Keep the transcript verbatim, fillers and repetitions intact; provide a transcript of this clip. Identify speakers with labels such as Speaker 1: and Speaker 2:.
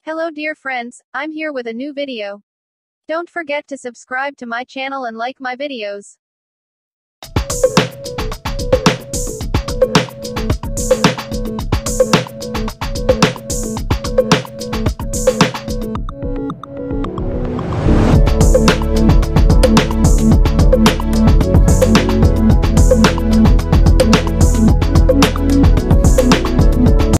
Speaker 1: Hello dear friends, I'm here with a new video. Don't forget to subscribe to my channel and like my videos.